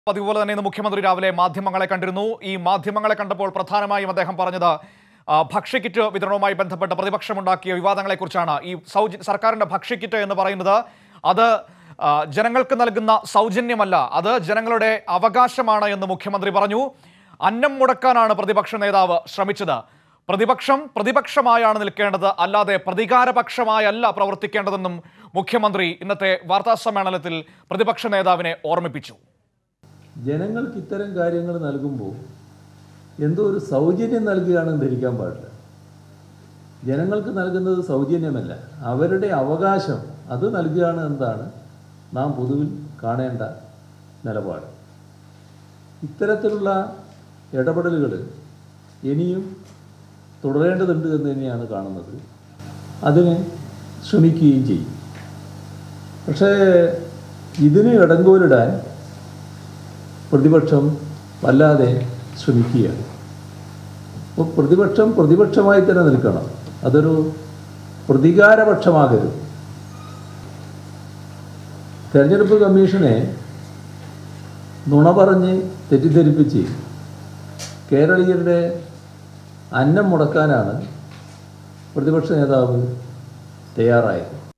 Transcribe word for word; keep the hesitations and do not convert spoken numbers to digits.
അതുപോലെ തന്നെ ഇന്ന് മുഖ്യമന്ത്രി രാവിലെ മാധ്യമങ്ങളെ കണ്ടിരുന്നു. ഈ മാധ്യമങ്ങളെ കണ്ടപ്പോൾ പ്രധാനമായും അദ്ദേഹം പറഞ്ഞത് ഭക്ഷ്യക്കിറ്റ് വിതരണവുമായി ബന്ധപ്പെട്ട് പ്രതിപക്ഷമുണ്ടാക്കിയ വിവാദങ്ങളെക്കുറിച്ചാണ്. ഈ സൗജ സർക്കാരിന്റെ ഭക്ഷ്യക്കിറ്റ് എന്ന് പറയുന്നത് അത് ജനങ്ങൾക്ക് നൽകുന്ന സൗജന്യമല്ല, അത് ജനങ്ങളുടെ അവകാശമാണ് എന്ന് മുഖ്യമന്ത്രി പറഞ്ഞു. അന്നം മുടക്കാനാണ് പ്രതിപക്ഷ നേതാവ് ശ്രമിച്ചത്. പ്രതിപക്ഷം പ്രതിപക്ഷമായാണ് നിൽക്കേണ്ടത്, അല്ലാതെ പ്രതികാരപക്ഷമായല്ല പ്രവർത്തിക്കേണ്ടതെന്നും മുഖ്യമന്ത്രി ഇന്നത്തെ വാർത്താ സമ്മേളനത്തിൽ പ്രതിപക്ഷ നേതാവിനെ ഓർമ്മിപ്പിച്ചു. ജനങ്ങൾക്ക് ഇത്തരം കാര്യങ്ങൾ നൽകുമ്പോൾ എന്തോ ഒരു സൗജന്യം നൽകുകയാണെന്ന് ധരിക്കാൻ പാടില്ല. ജനങ്ങൾക്ക് നൽകുന്നത് സൗജന്യമല്ല, അവരുടെ അവകാശം അത് നൽകുകയാണ് എന്നതാണ് നാം പൊതുവിൽ കാണേണ്ട നിലപാട്. ഇത്തരത്തിലുള്ള ഇടപെടലുകൾ ഇനിയും തുടരേണ്ടതുണ്ട് എന്ന് തന്നെയാണ് കാണുന്നത്. അതിന് ശ്രമിക്കുകയും ചെയ്യും. പക്ഷേ ഇതിന് ഇടങ്കോലിടാൻ പ്രതിപക്ഷം വല്ലാതെ ശ്രമിക്കുകയാണ്. അപ്പോൾ പ്രതിപക്ഷം പ്രതിപക്ഷമായി തന്നെ നിൽക്കണം, അതൊരു പ്രതികാരപക്ഷമാകരുത്. തെരഞ്ഞെടുപ്പ് കമ്മീഷനെ നുണ പറഞ്ഞ് തെറ്റിദ്ധരിപ്പിച്ച് കേരളീയരുടെ അന്നം മുടക്കാനാണ് പ്രതിപക്ഷ നേതാവ് തയ്യാറായത്.